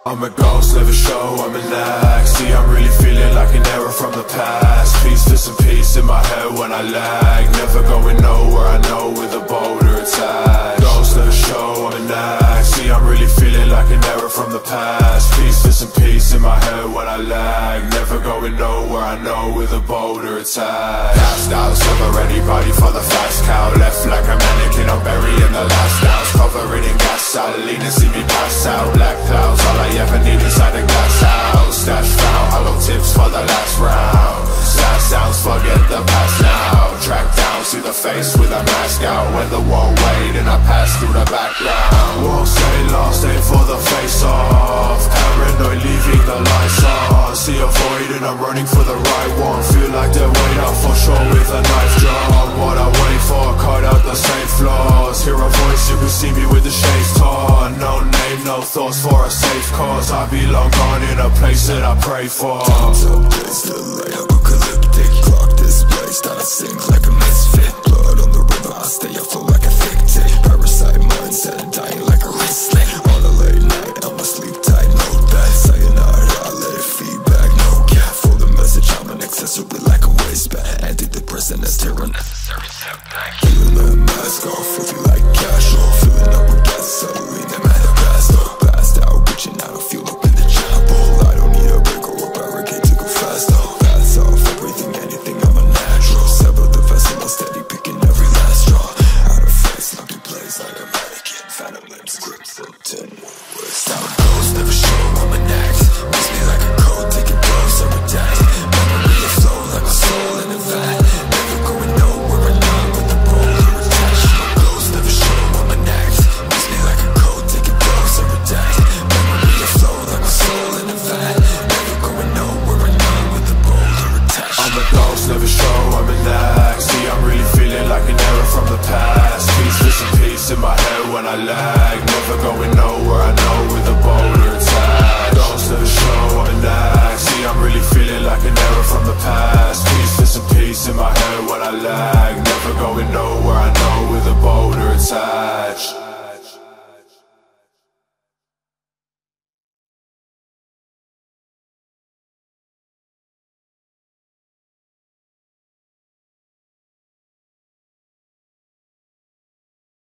I'm a ghost, never show, I'm an act. See, I'm really feeling like an error from the past. Pieces and peace in my head when I lag. Never going nowhere, I know, with a boulder attached. Ghost, never show, I'm an act. See, I'm really feeling like an error from the past. Pieces and peace in my head when I lag. Never going nowhere, I know, with a boulder attached. Last house, never anybody for the fast cow. Left like a mannequin, I'm burying the last house. Covered in gas, lean and see me pass out. Black clouds, all I ever need inside a glass house. Stash found, hollow tips for the last round. Sad sounds, forget the past now. Track down, see the face with a mask out. When the wall wait and I pass through the background. Won't stay lost, aim for the face off. Paranoid, leaving the lights on. See a void and I'm running for the right one. Feel like they're waiting out for sure with a knife drawn. What I wait for, cut out the same flaws. Hear a voice, you can see me with the shades torn. No name, no thoughts for a safe cause. I belong gone in a place that I pray for. Time's up, place the light, apocalyptic. Clock displays, that I sink like a misfit. Blood on the river, I stay afloat like a thick tick. Parasite mindset, dying like a wristlet. On a late night, I'ma sleep tight, note that. Sayonara, I let it feedback, no cap. For the message, I'm an accessory like a waistband. Antidepressant as terror, necessary setback. Feeling the mask off, filthy like cash off. Filling up with gasoline, I'm at a pass off. Passed out, reaching out, I feel up in the chapel. I don't need a break or a barricade to go fast off. Pass off, everything, anything, I'm a natural. Sever the vessel, I'm steady picking every last straw. Out of face, locked in place like a mannequin. Phantom limbs, grips for 10 more words. How it goes, never show, I'm an act. Makes me like a code, taking blows every day. Memory of flow like my soul in a vat. Never going nowhere, I'm not with the roller attached. How it goes, never show, I'm an act. Makes me like a code, taking blows every day. Memory of flow like my soul in a vat. Never going nowhere, I'm not with the roller attached. I'm a ghost, never show, I'm an act. See, I'm really feeling like an error from the past. Pieces and peace in my head when I lag. Never going nowhere, I know, with a boulder attached. Ghost, never show, I'm an act. See, I'm really feeling like an error from the past. Pieces and peace in my head when I lag. Never going nowhere, I know, with a boulder attached.